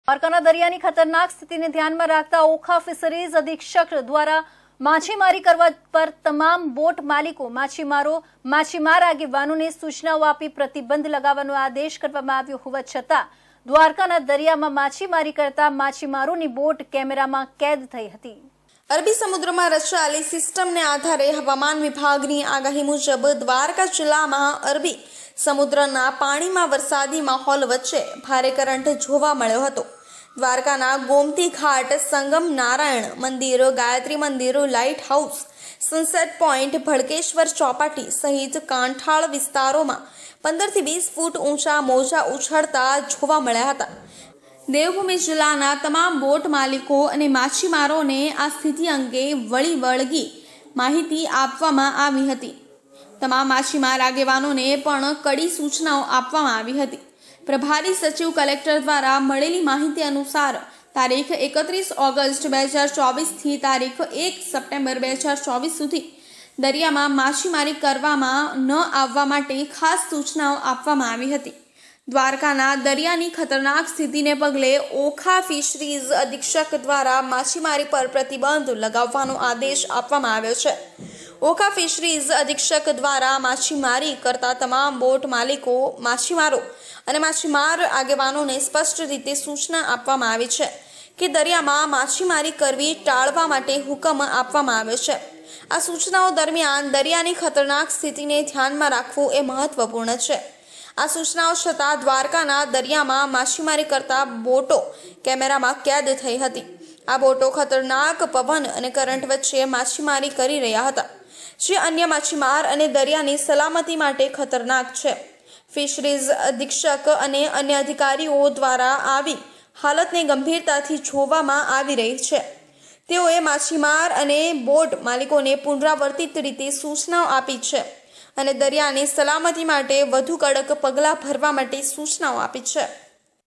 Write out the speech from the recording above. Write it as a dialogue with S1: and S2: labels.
S1: દ્વારકાના દરિયાની ખતરનાક સ્થિતિને ધ્યાનમાં રાખતા ઓખા ફિશરીઝ અધિક્ષક દ્વારા માછીમારી કરવા પર તમામ બોટ માલિકો માછીમાર આગેવાનોને સૂચનાઓ આપી પ્રતિબંધ લગાવવાનો આદેશ કરવામાં આવ્યો હોવા છતાં દ્વારકાના દરિયામાં માછીમારી કરતા માછીમારોની બોટ કેમેરામાં કેદ થઈ હતી।
S2: અરબી સમુદ્રમાં રચાયેલી સિસ્ટમને આધારે હવામાન વિભાગની આગાહી મુજબ દ્વારકા જિલ્લામાં અરબી સમુદ્રના પાણીમાં વરસાદી માહોલ વચ્ચે ભારે કરંટ જોવા મળ્યો હતો। દ્વારકાના ગોમતી ઘાટ, સંગમ, Narayan Mandir, Gayatri Mandir, lighthouse, sunset point, Bhadkeshwar Chopati સહિત કાંઠાળ વિસ્તારોમાં 15 થી 20 ફૂટ ઊંચા મોજા ઉછળતા જોવા મળ્યા હતા। દેવભૂમિ જિલ્લાના તમામ બોટ માલિકો અને માછીમારોને આ સ્થિતિ અંગે વળગી માહિતી આપવામાં આવી હતી। તમામ માછીમાર આગેવાનોને પણ કડી સૂચનાઓ આપવામાં આવી હતી। પ્રભારી સચિવ કલેક્ટર દ્વારા મળેલી માહિતી અનુસાર તારીખ 31 ઓગસ્ટ 2024 થી તારીખ 1 સપ્ટેમ્બર 2024 સુધી દરિયામાં માછીમારી કરવામાં ન આવવા માટે ખાસ સૂચનાઓ આપવામાં આવી હતી। દ્વારકાના દરિયાની ખતરનાક સ્થિતિને પગલે ઓખા ફિશરીઝ અધિક્ષક દ્વારા માછીમારી પર પ્રતિબંધ લગાવવાનો આદેશ આપવામાં આવ્યો છે। ઓખા ફિશરીઝ અધિક્ષક દ્વારા માછીમારી કરતા તમામ બોટ માલિકો, માછીમારો અને માછીમાર આગેવાનોને સ્પષ્ટ રીતે સૂચના આપવામાં આવી છે કે દરિયામાં માછીમારી કરવી ટાળવા માટે હુકમ આપવામાં આવ્યો છે। આ સૂચનાઓ દરમિયાન દરિયાની ખતરનાક સ્થિતિને ધ્યાનમાં રાખવું એ મહત્વપૂર્ણ છે। આ સૂચનાઓ છતાં દ્વારકાના દરિયામાં માછીમારી કરતા બોટો કેમેરામાં કેદ થઈ હતી। આ બોટો ખતરનાક પવન અને કરંટ વચ્ચે માછીમારી કરી રહ્યા હતા, જે અન્ય માછીમાર અને દરિયાની સલામતી માટે ખતરનાક છે। ફિશરીઝ અધિક્ષક અને અન્ય અધિકારીઓ દ્વારા આવી હાલતને ગંભીરતાથી જોવામાં આવી રહી છે। તેઓએ માછીમાર અને બોટ માલિકોને પુનરાવર્તિત રીતે સૂચનાઓ આપી છે અને દરિયાની સલામતી માટે વધુ કડક પગલાં ભરવા માટે સૂચનાઓ આપી છે।